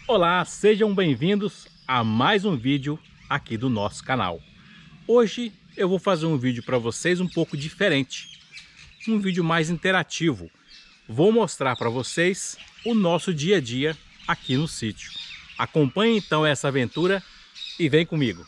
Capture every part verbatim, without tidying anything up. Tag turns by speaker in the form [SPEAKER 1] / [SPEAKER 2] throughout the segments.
[SPEAKER 1] Olá, sejam bem-vindos a mais um vídeo aqui do nosso canal. Hoje eu vou fazer um vídeo para vocês um pouco diferente, um vídeo mais interativo. Vou mostrar para vocês o nosso dia a dia aqui no sítio. Acompanhe então essa aventura e vem comigo.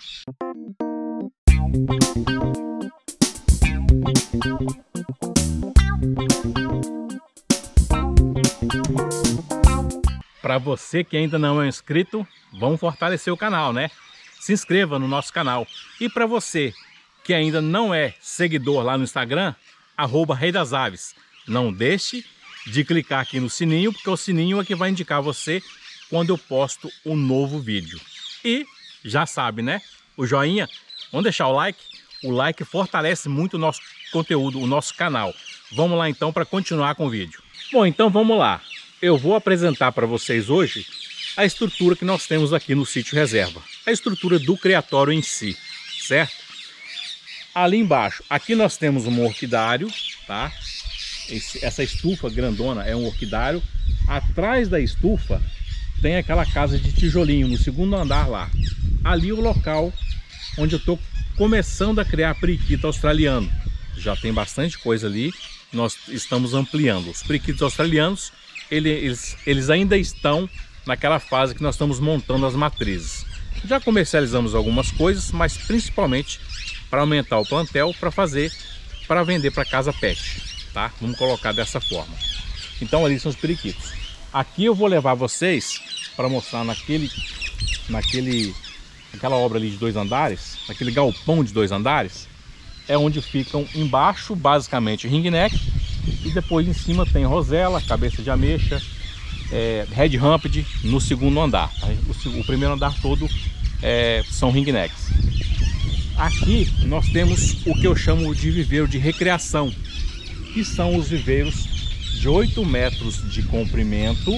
[SPEAKER 1] Para você que ainda não é inscrito, vamos fortalecer o canal, né? Se inscreva no nosso canal. E para você que ainda não é seguidor lá no Instagram, arroba Rei das Aves, não deixe de clicar aqui no sininho, porque o sininho é que vai indicar você quando eu posto um novo vídeo. E já sabe, né? O joinha, vamos deixar o like. O like fortalece muito o nosso conteúdo, o nosso canal. Vamos lá então para continuar com o vídeo. Bom, então vamos lá. Eu vou apresentar para vocês hoje a estrutura que nós temos aqui no sítio reserva. A estrutura do criatório em si, certo? Ali embaixo, aqui nós temos um orquidário, tá? Esse, essa estufa grandona é um orquidário. Atrás da estufa tem aquela casa de tijolinho no segundo andar lá. Ali o local onde eu estou começando a criar periquito australiano. Já tem bastante coisa ali. Nós estamos ampliando. Os periquitos australianos, eles, eles ainda estão naquela fase que nós estamos montando as matrizes. Já comercializamos algumas coisas, mas principalmente para aumentar o plantel, para fazer, para vender para casa pet, tá? Vamos colocar dessa forma. Então ali são os periquitos. Aqui eu vou levar vocês para mostrar naquele, naquele, aquela obra ali de dois andares, naquele galpão de dois andares, é onde ficam embaixo basicamente ringneck. E depois em cima tem rosela, cabeça de ameixa, é, red ramped no segundo andar. O, o primeiro andar todo é, são ringnecks. Aqui nós temos o que eu chamo de viveiro de recreação, que são os viveiros de oito metros de comprimento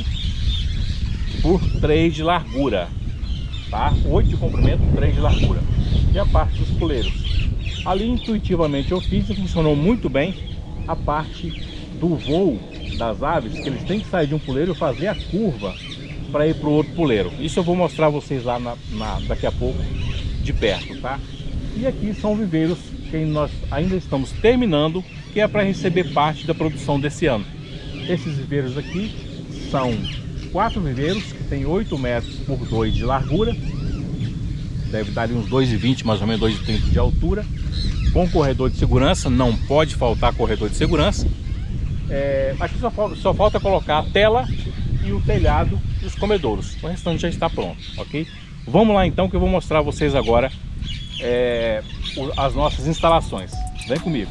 [SPEAKER 1] por três de largura, tá? oito de comprimento, três de largura. E a parte dos puleiros. Ali intuitivamente eu fiz e funcionou muito bem. A parte do voo das aves, que eles têm que sair de um puleiro e fazer a curva para ir para o outro puleiro. Isso eu vou mostrar a vocês lá na, na, daqui a pouco de perto, tá? E aqui são viveiros que nós ainda estamos terminando, que é para receber parte da produção desse ano. Esses viveiros aqui são quatro viveiros que tem oito metros por dois de largura, deve dar ali uns dois e vinte, mais ou menos dois e trinta de altura, com corredor de segurança. Não pode faltar corredor de segurança. É, aqui só falta, só falta colocar a tela e o telhado e os comedouros. O restante já está pronto, ok? Vamos lá então, que eu vou mostrar a vocês agora é, as nossas instalações. Vem comigo.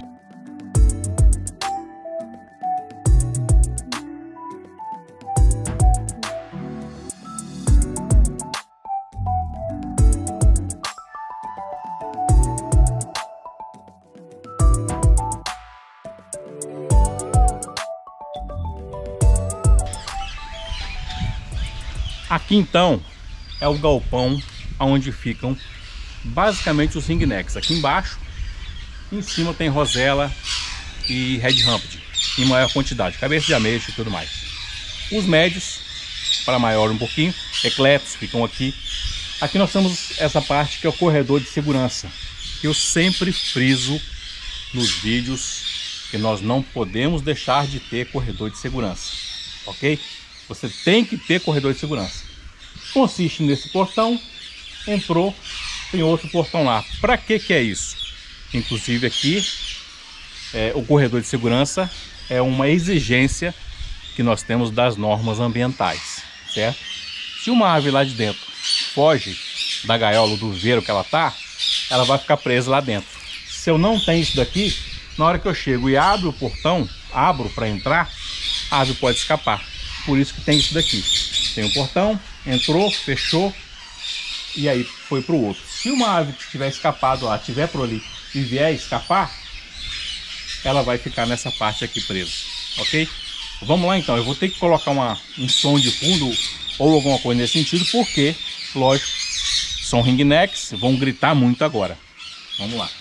[SPEAKER 1] Aqui então é o galpão onde ficam basicamente os ringnecks. Aqui embaixo, em cima tem rosela e red ramped em maior quantidade, cabeça de ameixa e tudo mais. Os médios, para maior um pouquinho, ecletos ficam aqui. Aqui nós temos essa parte que é o corredor de segurança, que eu sempre friso nos vídeos, que nós não podemos deixar de ter corredor de segurança, ok? Você tem que ter corredor de segurança. Consiste nesse portão, entrou, tem outro portão lá. Para que que é isso? Inclusive aqui, é, o corredor de segurança é uma exigência que nós temos das normas ambientais, certo? Se uma ave lá de dentro foge da gaiola, do viveiro que ela tá, ela vai ficar presa lá dentro. Se eu não tenho isso daqui, na hora que eu chego e abro o portão, abro para entrar, a ave pode escapar. Por isso que tem isso daqui. Tem um portão, entrou, fechou e aí foi para o outro. Se uma ave que tiver escapado lá, tiver por ali e vier escapar, ela vai ficar nessa parte aqui presa, ok? Vamos lá então. Eu vou ter que colocar uma, um som de fundo ou alguma coisa nesse sentido, porque, lógico, são ringnecks, vão gritar muito agora. Vamos lá.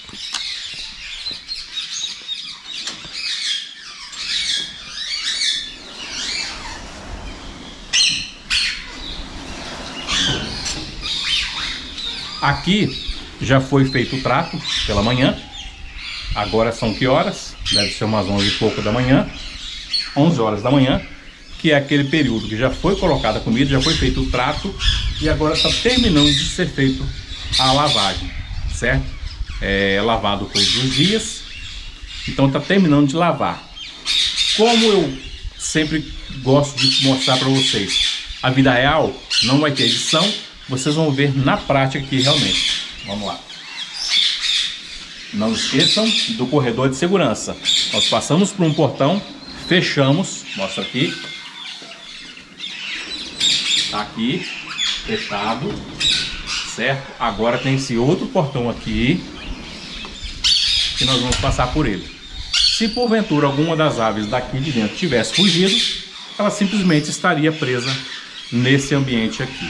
[SPEAKER 1] Aqui já foi feito o trato pela manhã. Agora são que horas? Deve ser umas onze e pouco da manhã. onze horas da manhã, que é aquele período que já foi colocada a comida, já foi feito o trato e agora está terminando de ser feito a lavagem, certo? É lavado todos os dias, então está terminando de lavar. Como eu sempre gosto de mostrar para vocês, a vida real não vai ter edição, vocês vão ver na prática aqui realmente. Vamos lá. Não esqueçam do corredor de segurança. Nós passamos por um portão, fechamos, mostra aqui. Tá aqui, fechado, certo? Agora tem esse outro portão aqui, que nós vamos passar por ele. Se porventura alguma das aves daqui de dentro tivesse fugido, ela simplesmente estaria presa nesse ambiente aqui.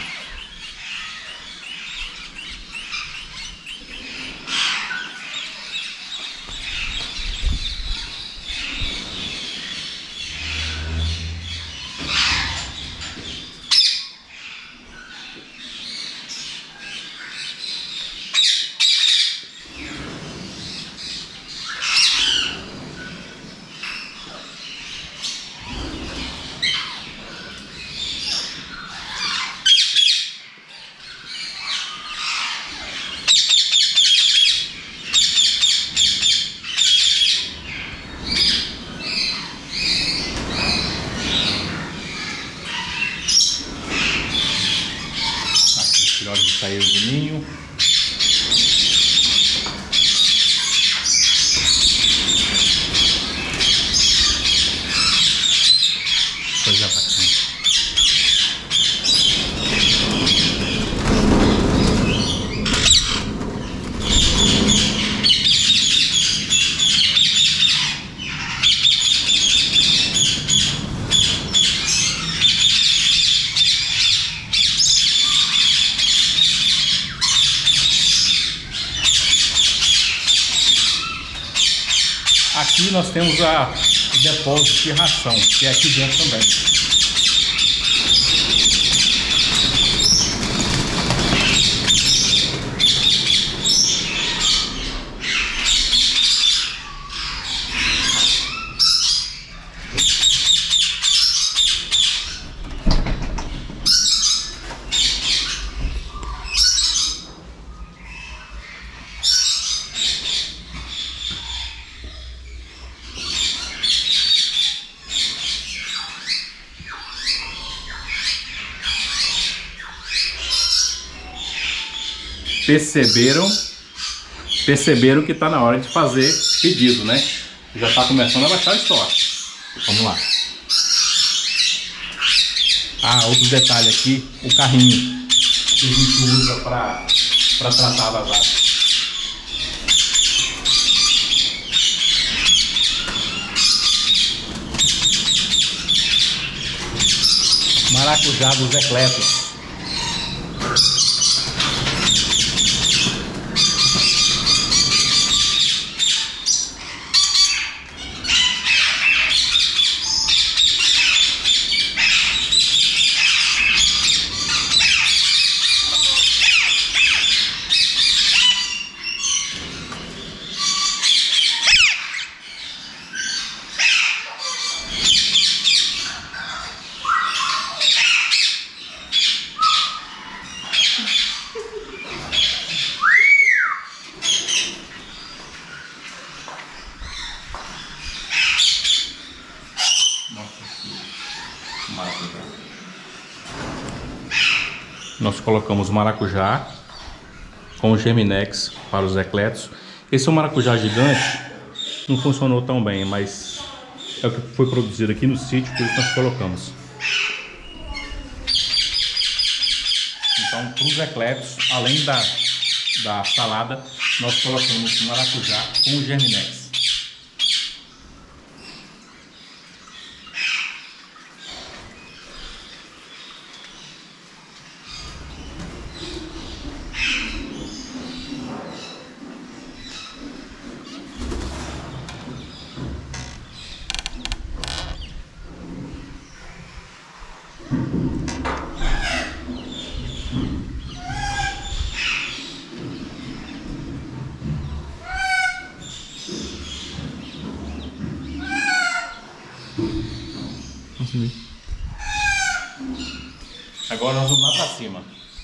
[SPEAKER 1] Filhotes saíram do ninho. Coisa bacana. Aqui nós temos a, o depósito de ração, que é aqui dentro também. Perceberam, perceberam que está na hora de fazer pedido, né? Já está começando a baixar o estoque. Vamos lá. Ah, outro detalhe aqui, o carrinho que a gente usa para para tratar das aves. Maracujá dos ecletos. Nós colocamos maracujá com Germinex para os ecletos. Esse é um maracujá gigante, não funcionou tão bem, mas é o que foi produzido aqui no sítio, por isso nós colocamos. Então, para os ecletos, além da, da salada, nós colocamos maracujá com Germinex. Agora nós vamos lá para cima.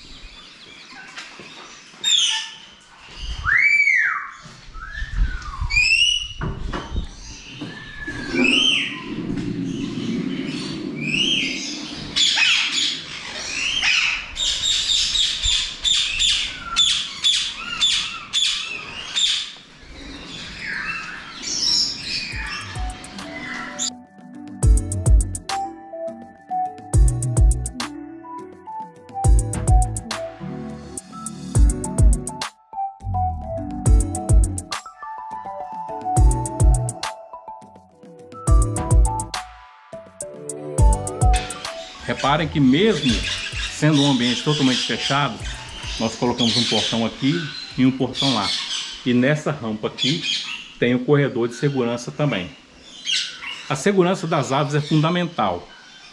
[SPEAKER 1] Reparem que mesmo sendo um ambiente totalmente fechado, nós colocamos um portão aqui e um portão lá. E nessa rampa aqui tem o corredor de segurança também. A segurança das aves é fundamental.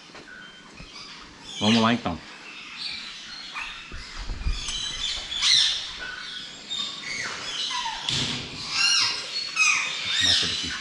[SPEAKER 1] Vamos lá então. Mata daqui.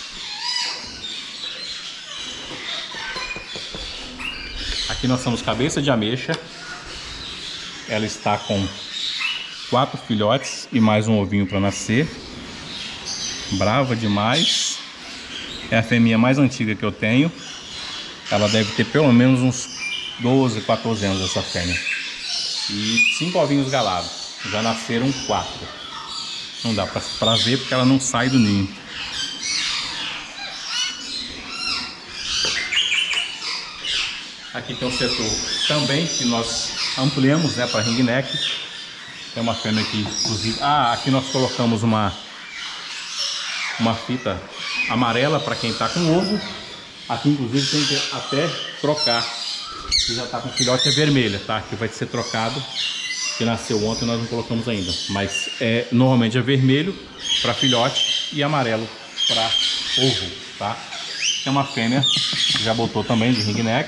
[SPEAKER 1] Aqui nós temos cabeça de ameixa. Ela está com quatro filhotes e mais um ovinho para nascer. Brava demais. É a fêmea mais antiga que eu tenho. Ela deve ter pelo menos uns doze, quatorze anos essa fêmea. E cinco ovinhos galados. Já nasceram quatro. Não dá para ver porque ela não sai do ninho. Aqui tem um setor também que nós ampliamos, né, para ringneck. Tem uma fêmea aqui, inclusive. Ah, aqui nós colocamos uma uma fita amarela para quem está com ovo. Aqui inclusive tem que até trocar. Que já está com filhote é vermelha, tá? Que vai ser trocado. Que nasceu ontem, nós não colocamos ainda. Mas é normalmente é vermelho para filhote e amarelo para ovo, tá? Tem uma fêmea que já botou também de ringneck.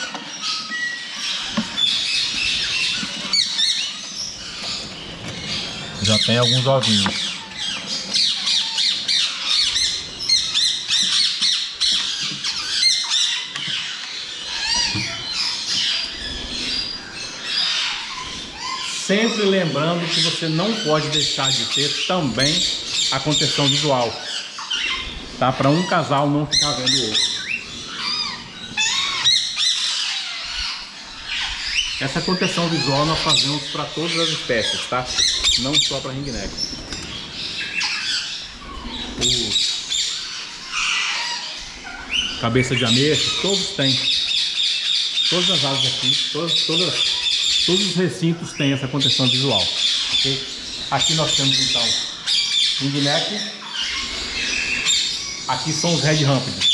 [SPEAKER 1] Já tem alguns ovinhos. Sempre lembrando que você não pode deixar de ter também a contenção visual, tá? Para um casal não ficar vendo o outro. Essa contenção visual nós fazemos para todas as espécies, tá? Não só para ringneck. O cabeça de ameixa, todos têm. Todas as aves aqui, todas, todas, todos os recintos têm essa contenção visual. Okay? Aqui nós temos então ringneck. Aqui são os red ramped.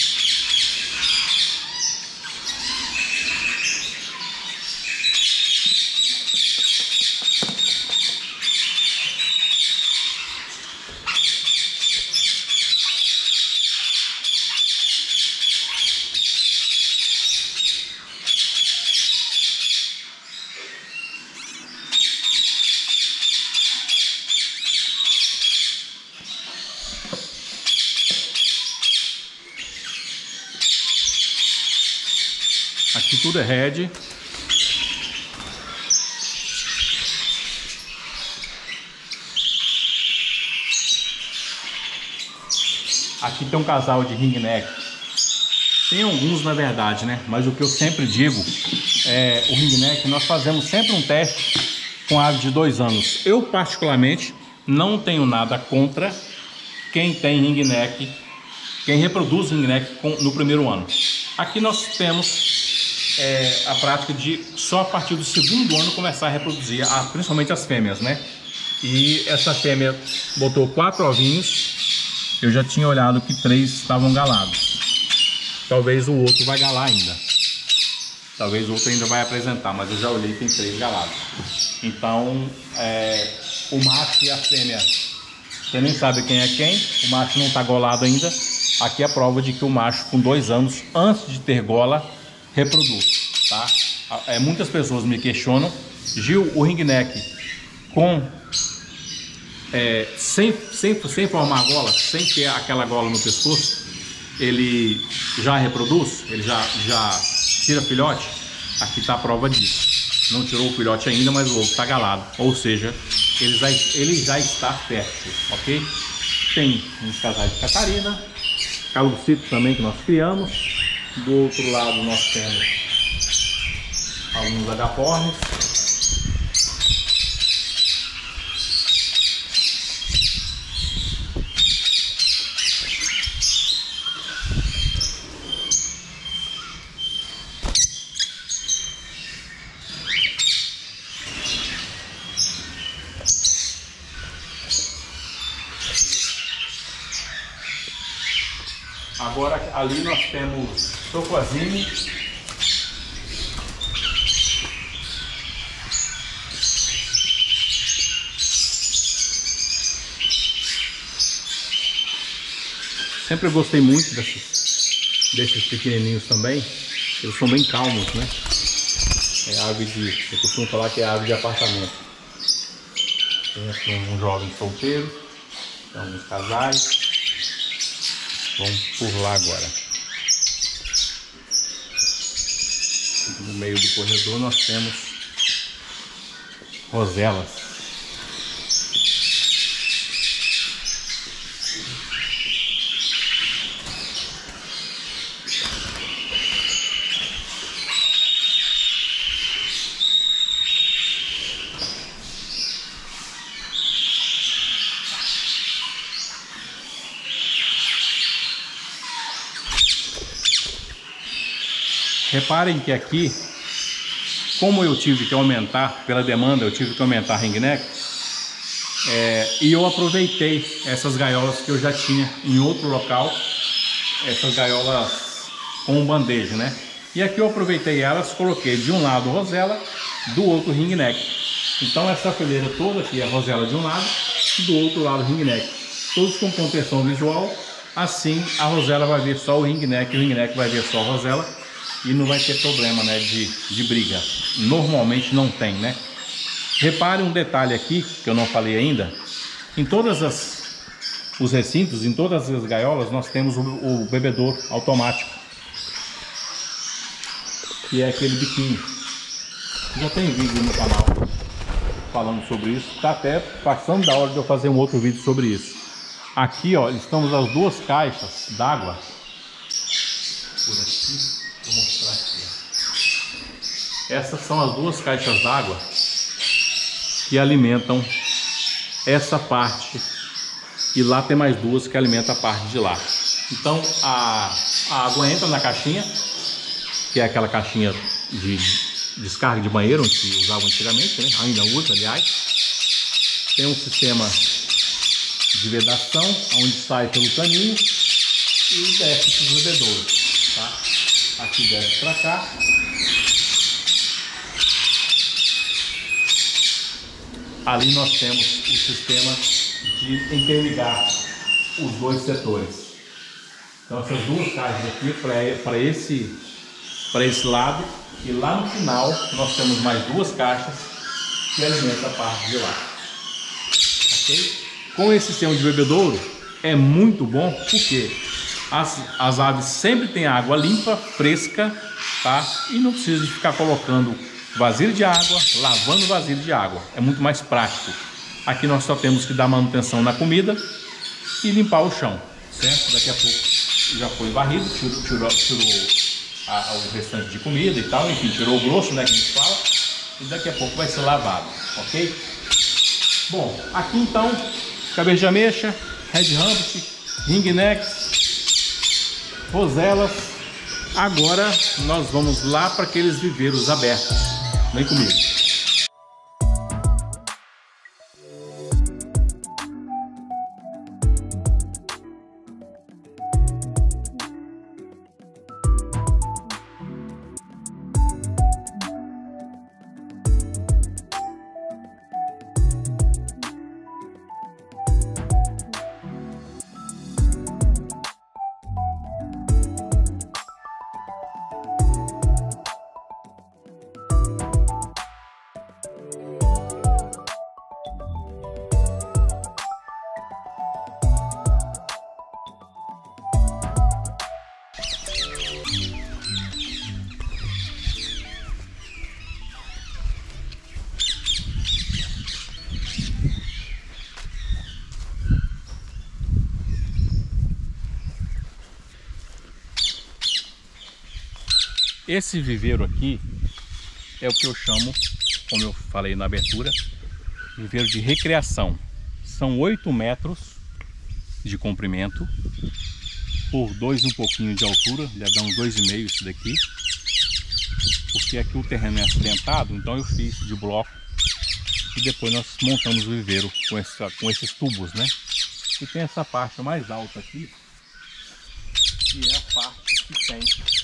[SPEAKER 1] Aqui tudo é red. Aqui tem um casal de ringneck. Tem alguns na verdade, né? Mas o que eu sempre digo é o ringneck, nós fazemos sempre um teste com ave de dois anos. Eu particularmente não tenho nada contra quem tem ringneck, quem reproduz ringneck no primeiro ano. Aqui nós temos É, a prática de só a partir do segundo ano começar a reproduzir, a, principalmente as fêmeas, né? E essa fêmea botou quatro ovinhos. Eu já tinha olhado que três estavam galados. Talvez o outro vai galar ainda. Talvez o outro ainda vai apresentar, mas eu já olhei que tem três galados. Então, é, o macho e a fêmea, você nem sabe quem é quem. O macho não está golado ainda. Aqui é a prova de que o macho com dois anos, antes de ter gola, reproduz, tá? É, muitas pessoas me questionam, Gil, o ringneck com é, sem, sem, sem formar gola, sem ter aquela gola no pescoço, ele já reproduz? Ele já, já tira filhote? Aqui está a prova disso. Não tirou o filhote ainda, mas o ovo está galado. Ou seja, ele já, ele já está fértil, ok? Tem uns casais de Catarina, calopsito também que nós criamos. Do outro lado nós temos alguns agapornis. Agora ali nós temos Tocoazine, sempre gostei muito desses, desses pequenininhos também. Eles são bem calmos, né? É ave de, eu costumo falar que é ave de apartamento. Tem aqui um jovem solteiro, tem alguns casais. Vamos por lá agora. No meio do corredor nós temos roselas. Reparem que aqui, como eu tive que aumentar, pela demanda eu tive que aumentar a ringneck, é, e eu aproveitei essas gaiolas que eu já tinha em outro local, essas gaiolas com bandeja, né? E aqui eu aproveitei elas, coloquei de um lado rosela, do outro ringneck. Então essa fileira toda aqui é rosela de um lado, do outro lado ringneck. Todos com contenção visual, assim a rosela vai ver só o ringneck, o ringneck vai ver só a rosela. E não vai ter problema, né, de, de briga. Normalmente não tem, né? Repare um detalhe aqui, que eu não falei ainda. Em todas as os recintos, em todas as gaiolas, nós temos o, o bebedouro automático. Que é aquele biquinho. Já tem vídeo no canal falando sobre isso. Está até passando da hora de eu fazer um outro vídeo sobre isso. Aqui, ó, estamos as duas caixas d'água. Por aqui. Vou mostrar aqui. Essas são as duas caixas d'água que alimentam essa parte, e lá tem mais duas que alimentam a parte de lá. Então a, a água entra na caixinha, que é aquela caixinha de descarga de banheiro que usava antigamente, né? Ainda usa, aliás. Tem um sistema de vedação onde sai pelo caninho e desce para os bebedouros, tá? Aqui desce para cá. Ali nós temos o sistema de interligar os dois setores. Então essas duas caixas aqui para esse, para esse lado, e lá no final nós temos mais duas caixas que alimentam a parte de lá. Ok? Com esse sistema de bebedouro é muito bom porque As, as aves sempre têm água limpa, fresca, tá? E não precisa de ficar colocando vasilha de água, lavando vasilha de água. É muito mais prático. Aqui nós só temos que dar manutenção na comida e limpar o chão, certo? Daqui a pouco já foi varrido, tirou, tirou, tirou a, a, o restante de comida e tal, enfim, tirou o grosso, né, que a gente fala. E daqui a pouco vai ser lavado, ok? Bom, aqui então, cabeça de ameixa, red rampant, ringneck, roselas. Agora nós vamos lá para aqueles viveiros abertos. Vem comigo. Esse viveiro aqui é o que eu chamo, como eu falei na abertura, viveiro de recreação. São oito metros de comprimento por dois e um pouquinho de altura, deve dar uns dois e meio isso daqui, porque aqui o terreno é acidentado, então eu fiz de bloco e depois nós montamos o viveiro com, essa, com esses tubos, né? E tem essa parte mais alta aqui, que é a parte que tem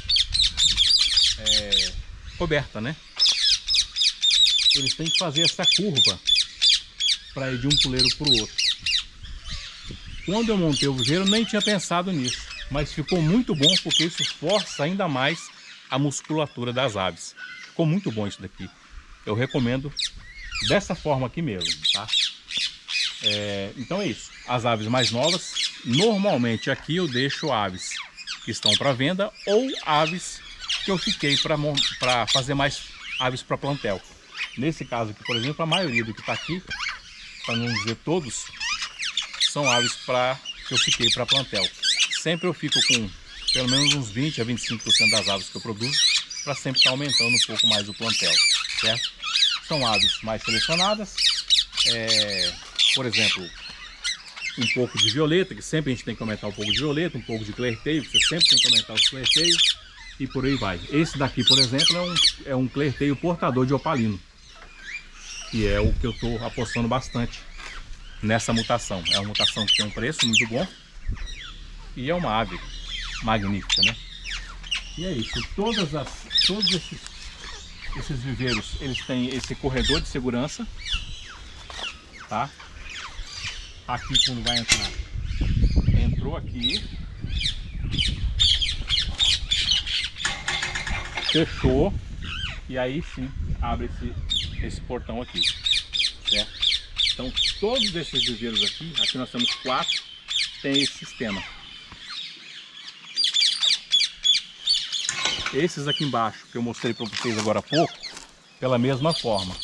[SPEAKER 1] é, coberta, né? Eles têm que fazer essa curva para ir de um puleiro para o outro. Quando eu montei o viveiro, eu nem tinha pensado nisso, mas ficou muito bom porque isso força ainda mais a musculatura das aves. Ficou muito bom isso daqui. Eu recomendo dessa forma aqui mesmo, tá? É, então é isso. As aves mais novas, normalmente aqui eu deixo aves que estão para venda ou aves que eu fiquei para fazer mais aves para plantel. Nesse caso aqui, por exemplo, a maioria do que está aqui, para não dizer todos, são aves para que eu fiquei para plantel. Sempre eu fico com pelo menos uns vinte a vinte e cinco por cento das aves que eu produzo, para sempre estar aumentando um pouco mais o plantel, certo? São aves mais selecionadas, é, por exemplo, um pouco de violeta, que sempre a gente tem que aumentar um pouco de violeta, um pouco de clerteio, que você sempre tem que aumentar os clerteios, e por aí vai. Esse daqui, por exemplo, é um, é um clerteio portador de opalino, que é o que eu estou apostando bastante nessa mutação. É uma mutação que tem um preço muito bom e é uma ave magnífica, né? E é isso. Todas as, todos esses, esses viveiros, eles têm esse corredor de segurança, tá? Aqui quando vai entrar, entrou aqui, fechou e aí sim abre esse, esse portão aqui, certo? Então todos esses viveiros aqui, aqui nós temos quatro, tem esse sistema. Esses aqui embaixo que eu mostrei para vocês agora há pouco, pela mesma forma.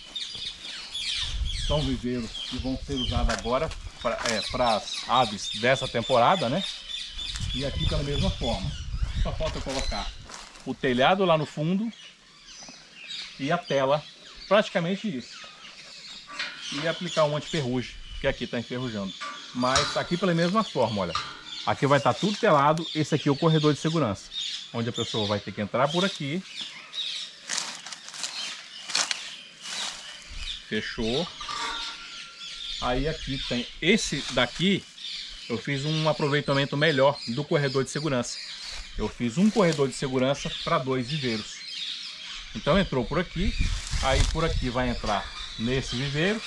[SPEAKER 1] São viveiros que vão ser usados agora para é, as aves dessa temporada, né? E aqui pela mesma forma. Só falta colocar o telhado lá no fundo e a tela, praticamente isso. E aplicar um anti-ferrugem, que aqui está enferrujando. Mas aqui pela mesma forma, olha. Aqui vai estar tudo telado, esse aqui é o corredor de segurança, onde a pessoa vai ter que entrar por aqui. Fechou. Aí aqui tem esse daqui, eu fiz um aproveitamento melhor do corredor de segurança. Eu fiz um corredor de segurança para dois viveiros. Então entrou por aqui, aí por aqui vai entrar nesse viveiro.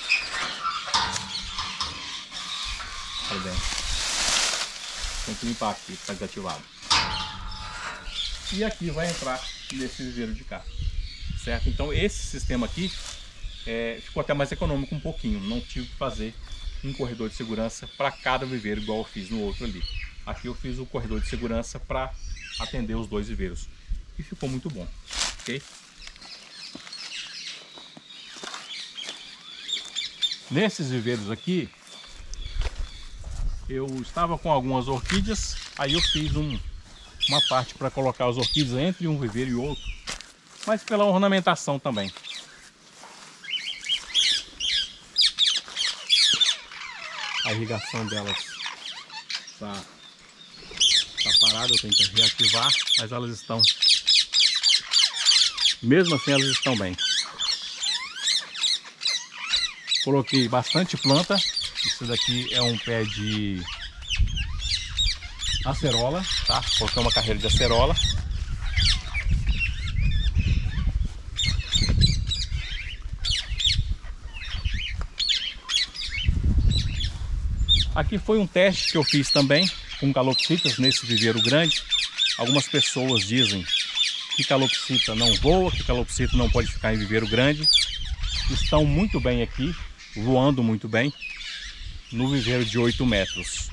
[SPEAKER 1] Aí dentro. Tem que limpar aqui, está desativado. E aqui vai entrar nesse viveiro de cá, certo? Então esse sistema aqui é, ficou até mais econômico um pouquinho. Não tive que fazer um corredor de segurança para cada viveiro igual eu fiz no outro ali. Aqui eu fiz o corredor de segurança para atender os dois viveiros e ficou muito bom, ok? Nesses viveiros aqui eu estava com algumas orquídeas, aí eu fiz um, uma parte para colocar as orquídeas entre um viveiro e outro, mas pela ornamentação também. A irrigação delas está tá parada, eu tenho que reativar, mas elas estão, mesmo assim elas estão bem. Coloquei bastante planta. Isso daqui é um pé de acerola, tá? Coloquei uma carreira de acerola. Aqui foi um teste que eu fiz também com calopsitas nesse viveiro grande. Algumas pessoas dizem que calopsita não voa, que calopsita não pode ficar em viveiro grande. Estão muito bem aqui, voando muito bem, no viveiro de oito metros.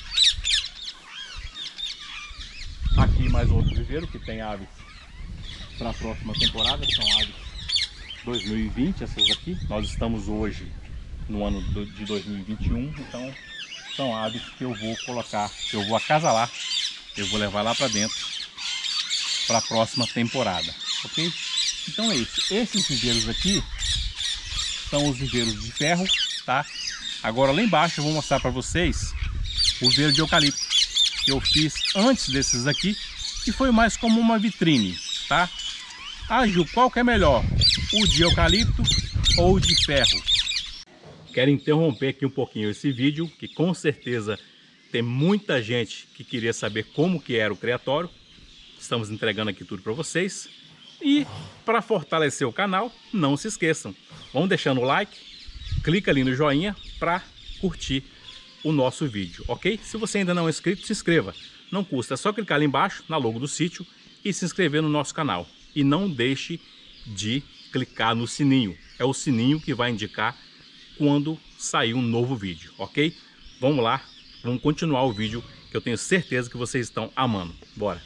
[SPEAKER 1] Aqui mais outro viveiro que tem aves para a próxima temporada, que são aves dois mil e vinte, essas aqui. Nós estamos hoje no ano de dois mil e vinte e um, então são aves que eu vou colocar, que eu vou acasalar, eu vou levar lá para dentro para a próxima temporada, ok? Então é isso. Esses viveiros aqui são os viveiros de ferro, tá? Agora lá embaixo eu vou mostrar para vocês o viveiro de eucalipto que eu fiz antes desses aqui, que foi mais como uma vitrine, tá? Ah, Gil, qual que é melhor? O de eucalipto ou o de ferro? Quero interromper aqui um pouquinho esse vídeo, que com certeza tem muita gente que queria saber como que era o criatório. Estamos entregando aqui tudo para vocês. E para fortalecer o canal, não se esqueçam, vão deixando o like, clica ali no joinha para curtir o nosso vídeo, ok? Se você ainda não é inscrito, se inscreva. Não custa, é só clicar ali embaixo na logo do sítio e se inscrever no nosso canal. E não deixe de clicar no sininho, é o sininho que vai indicar quando sair um novo vídeo, ok? Vamos lá, vamos continuar o vídeo que eu tenho certeza que vocês estão amando. Bora!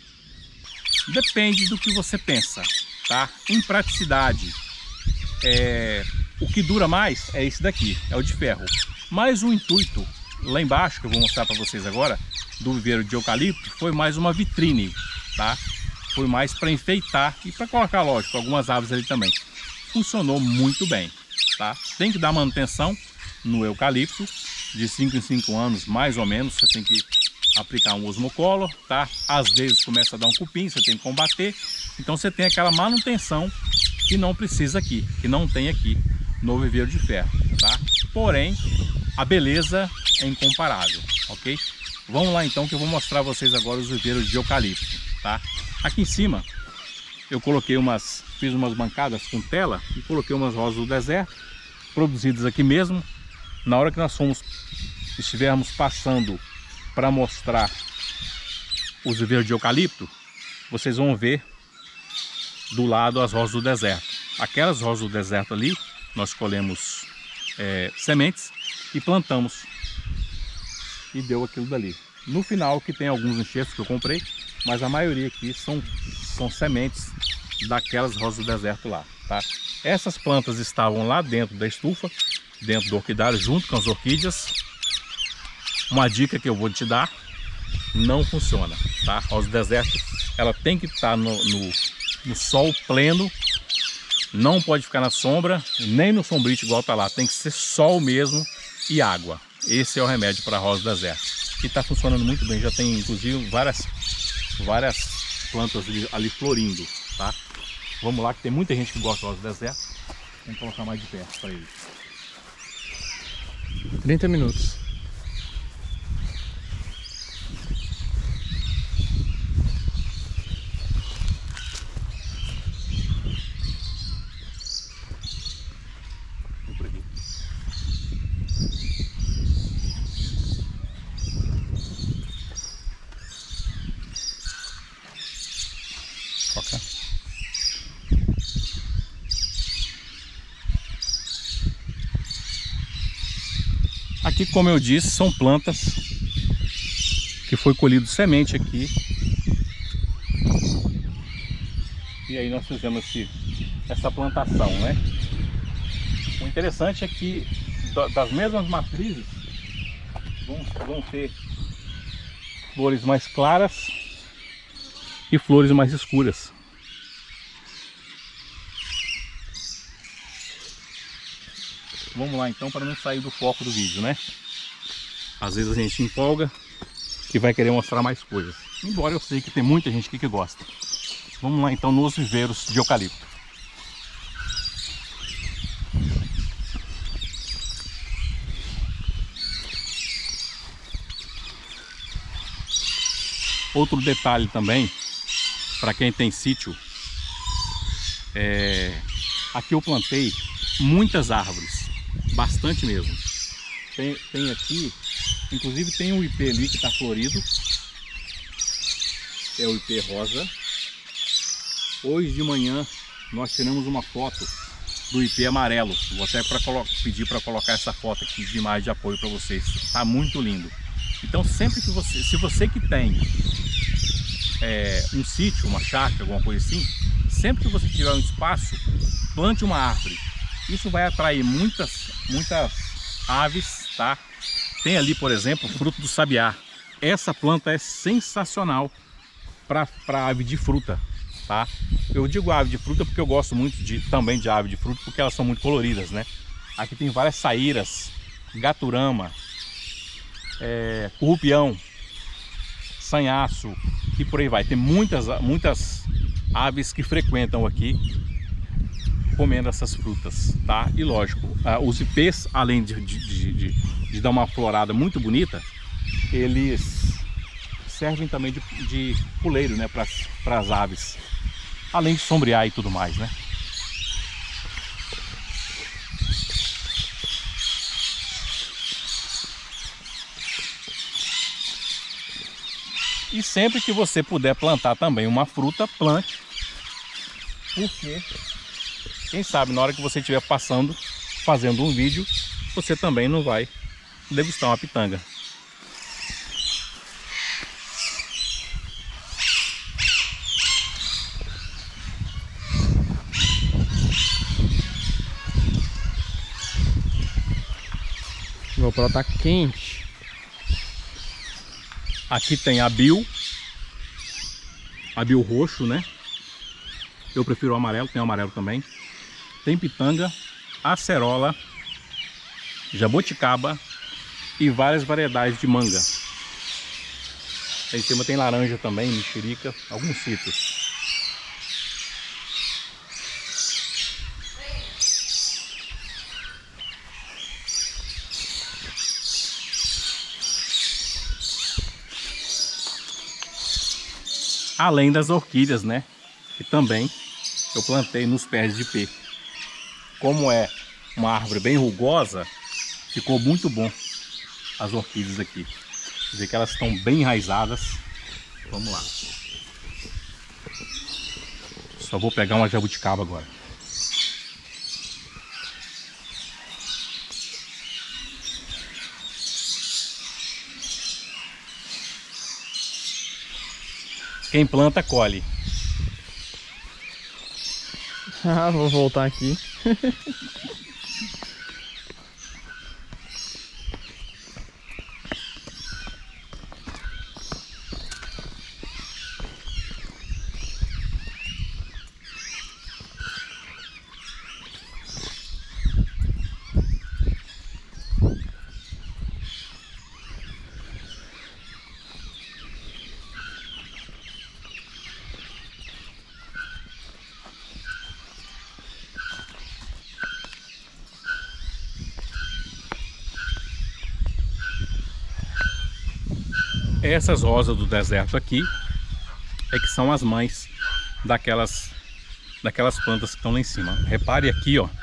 [SPEAKER 1] Depende do que você pensa, tá? Em praticidade, é... o que dura mais é esse daqui, é o de ferro. Mas o intuito, lá embaixo, que eu vou mostrar para vocês agora, do viveiro de eucalipto, foi mais uma vitrine, tá? Foi mais para enfeitar e para colocar, lógico, algumas aves ali também. Funcionou muito bem, tá? Tem que dar manutenção no eucalipto, de cinco em cinco anos, mais ou menos, você tem que aplicar um osmocolor, tá? Às vezes começa a dar um cupim, você tem que combater. Então você tem aquela manutenção que não precisa aqui, que não tem aqui no viveiro de ferro, tá? Porém, a beleza é incomparável, ok? Vamos lá então que eu vou mostrar a vocês agora os viveiros de eucalipto, tá? Aqui em cima eu coloquei umas, fiz umas bancadas com tela e coloquei umas rosas do deserto, produzidas aqui mesmo. Na hora que nós fomos, estivermos passando para mostrar os viveiros de eucalipto, vocês vão ver do lado as rosas do deserto. Aquelas rosas do deserto ali, nós colhemos é, sementes e plantamos. E deu aquilo dali. No final que tem alguns enxertos que eu comprei, mas a maioria aqui são, são sementes daquelas rosas do deserto lá, tá? Essas plantas estavam lá dentro da estufa, dentro do orquidário, junto com as orquídeas. Uma dica que eu vou te dar, não funciona, tá? A rosa do deserto, ela tem que estar no, no, no sol pleno, não pode ficar na sombra, nem no sombrite igual tá lá, tem que ser sol mesmo e água. Esse é o remédio para a rosa do deserto, que está funcionando muito bem, já tem inclusive várias, várias plantas ali, ali florindo, tá? Vamos lá que tem muita gente que gosta de rosa do deserto, vamos colocar mais de perto para ele.
[SPEAKER 2] trinta minutos.
[SPEAKER 1] Foca. Aqui, como eu disse, são plantas que foi colhido semente aqui. E aí nós fizemos esse, essa plantação, né? O interessante é que das mesmas matrizes vão, vão ter flores mais claras e flores mais escuras. Vamos lá então, para não sair do foco do vídeo, né? Às vezes a gente empolga e vai querer mostrar mais coisas, embora eu sei que tem muita gente aqui que gosta. Vamos lá então nos viveiros de eucalipto. Outro detalhe também, para quem tem sítio, é... aqui eu plantei muitas árvores, bastante mesmo. Tem, tem aqui, inclusive tem um ipê ali que está florido, é o ipê rosa. Hoje de manhã nós tiramos uma foto do ipê amarelo, vou até pra pedir para colocar essa foto aqui de imagem de apoio para vocês, está muito lindo. Então sempre que você, se você que tem É, um sítio, uma chácara, alguma coisa assim, sempre que você tiver um espaço, plante uma árvore. Isso vai atrair muitas, muitas aves, tá? Tem ali, por exemplo, o fruto do sabiá. Essa planta é sensacional para ave de fruta, tá? Eu digo ave de fruta porque eu gosto muito de, também de ave de fruta, porque elas são muito coloridas, né? Aqui tem várias saíras, gaturama, é, currupião, sanhaço e por aí vai. Tem muitas, muitas aves que frequentam aqui comendo essas frutas, tá? E lógico, uh, os ipês, além de, de, de, de, de dar uma florada muito bonita, eles servem também de, de puleiro, né, para as aves, além de sombrear e tudo mais, né? E sempre que você puder plantar também uma fruta, plante, porque quem sabe na hora que você estiver passando, fazendo um vídeo, você também não vai degustar uma pitanga.
[SPEAKER 2] O GoPro tá quente.
[SPEAKER 1] Aqui tem abil, abil roxo, né? Eu prefiro o amarelo, tem o amarelo também. Tem pitanga, acerola, jabuticaba e várias variedades de manga. Aí em cima tem laranja também, mexerica, alguns citros. Além das orquídeas, né? Que também eu plantei nos pés de ipê. Como é uma árvore bem rugosa, ficou muito bom as orquídeas aqui. Quer dizer que elas estão bem enraizadas. Vamos lá. Só vou pegar uma jabuticaba agora. Quem planta, colhe.
[SPEAKER 2] Ah, vou voltar aqui.
[SPEAKER 1] Essas rosas do deserto aqui é que são as mães daquelas, daquelas plantas que estão lá em cima. Repare aqui, ó.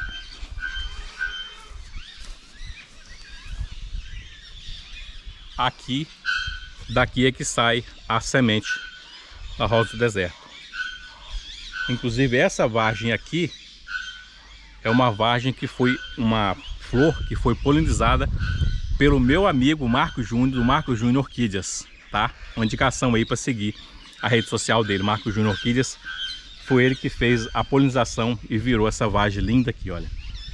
[SPEAKER 1] Aqui, daqui é que sai a semente da rosa do deserto. Inclusive essa vargem aqui é uma vargem que foi uma flor que foi polinizada pelo meu amigo Marco Júnior, do Marco Júnior Orquídeas, tá? Uma indicação aí para seguir a rede social dele, Marco Júnior Orquídeas. Foi ele que fez a polinização e virou essa vagem linda aqui, olha.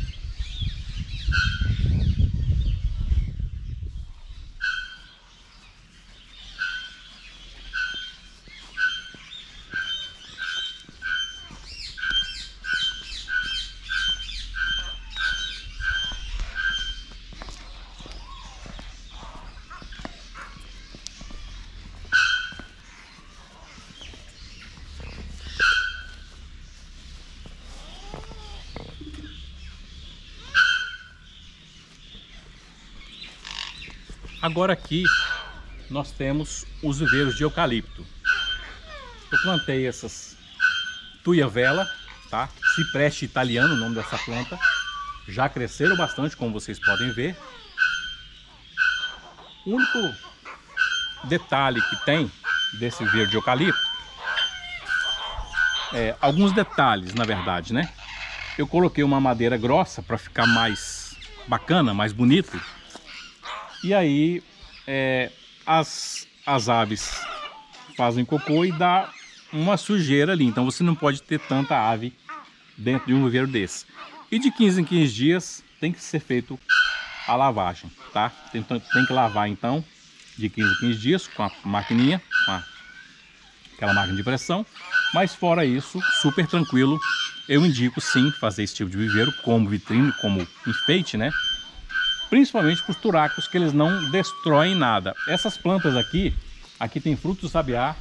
[SPEAKER 1] Agora aqui nós temos os viveiros de eucalipto. Eu plantei essas tuia vela, tá? Cipreste italiano, o nome dessa planta. Já cresceram bastante, como vocês podem ver. O único detalhe que tem desse viveiro de eucalipto, é, alguns detalhes na verdade, né? Eu coloquei uma madeira grossa para ficar mais bacana, mais bonito. E aí é, as, as aves fazem cocô e dá uma sujeira ali. Então você não pode ter tanta ave dentro de um viveiro desse. E de quinze em quinze dias tem que ser feito a lavagem, tá? Tem, tem que lavar então de quinze em quinze dias com a maquininha, com a, aquela máquina de pressão. Mas fora isso, super tranquilo. Eu indico sim fazer esse tipo de viveiro como vitrine, como enfeite, né? Principalmente para os turacos, que eles não destroem nada. Essas plantas aqui, aqui tem frutos sabiá.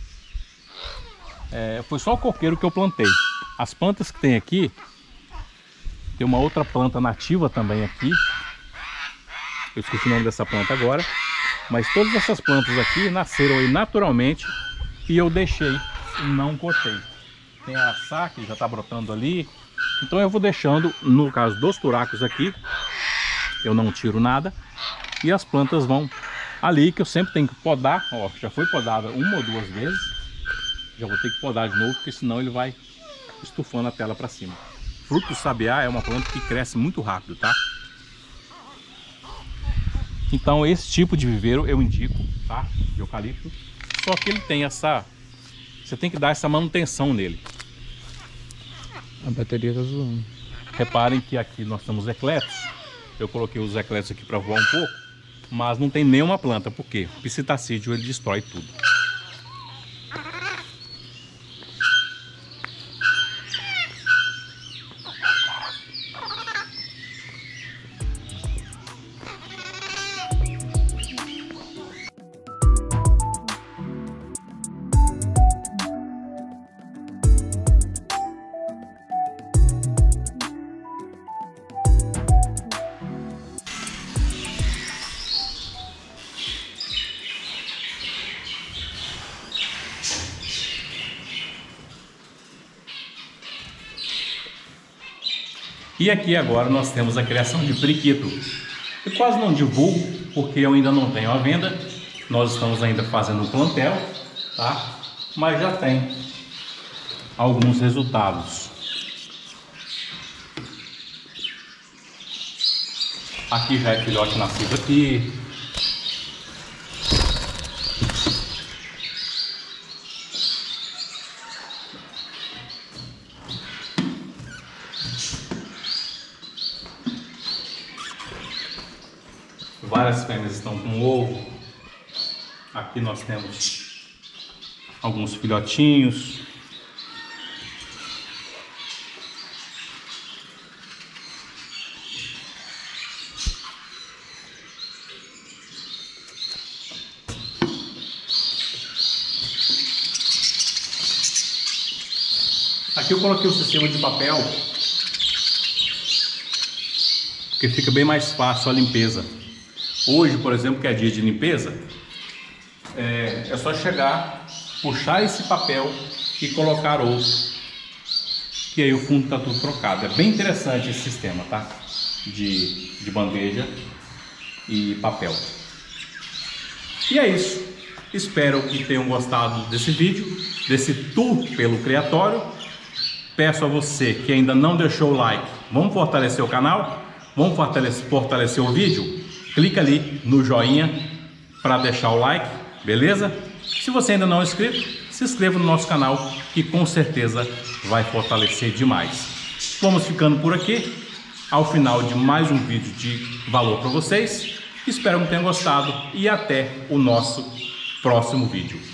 [SPEAKER 1] É, foi só o coqueiro que eu plantei. As plantas que tem aqui, tem uma outra planta nativa também aqui. Eu esqueci o nome dessa planta agora. Mas todas essas plantas aqui nasceram aí naturalmente e eu deixei e não cortei. Tem a açá que já está brotando ali. Então eu vou deixando, no caso dos turacos aqui, eu não tiro nada. E as plantas vão ali, que eu sempre tenho que podar. Ó, já foi podada uma ou duas vezes. Já vou ter que podar de novo, porque senão ele vai estufando a tela para cima. Fruto do sabiá é uma planta que cresce muito rápido, tá? Então esse tipo de viveiro eu indico, tá? De eucalipto. Só que ele tem essa... Você tem que dar essa manutenção nele.
[SPEAKER 2] A bateria tá zoando.
[SPEAKER 1] Reparem que aqui nós temos ecletos. Eu coloquei os ecletos aqui para voar um pouco, mas não tem nenhuma planta. Por quê? O psitacídeo ele destrói tudo. E aqui agora nós temos a criação de periquito. Eu quase não divulgo porque eu ainda não tenho a venda. Nós estamos ainda fazendo o plantel, tá? Mas já tem alguns resultados. Aqui já é filhote nascido aqui. Várias fêmeas estão com ovo. Aqui nós temos alguns filhotinhos. Aqui eu coloquei o sistema de papel, porque fica bem mais fácil a limpeza. Hoje, por exemplo, que é dia de limpeza, é, é só chegar, puxar esse papel e colocar outro, que aí o fundo está tudo trocado. É bem interessante esse sistema, tá? De, de bandeja e papel. E é isso. Espero que tenham gostado desse vídeo, desse tour pelo criatório. Peço a você que ainda não deixou o like, vamos fortalecer o canal, vamos fortalecer, fortalecer o vídeo. Clica ali no joinha para deixar o like, beleza? Se você ainda não é inscrito, se inscreva no nosso canal, que com certeza vai fortalecer demais. Vamos ficando por aqui, ao final de mais um vídeo de valor para vocês. Espero que tenham gostado e até o nosso próximo vídeo.